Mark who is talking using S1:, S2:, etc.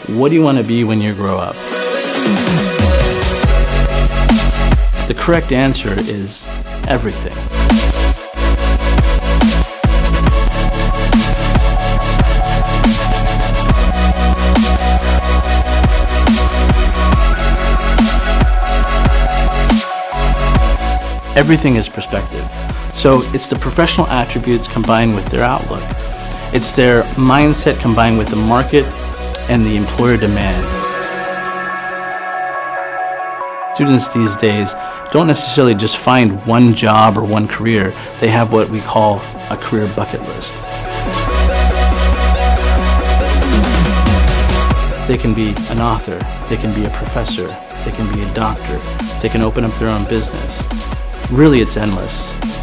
S1: What do you want to be when you grow up? The correct answer is everything. Everything is perspective. So it's the professional attributes combined with their outlook. It's their mindset combined with the market and the employer demand. Students these days don't necessarily just find one job or one career. They have what we call a career bucket list. They can be an author, they can be a professor, they can be a doctor, they can open up their own business. Really, it's endless.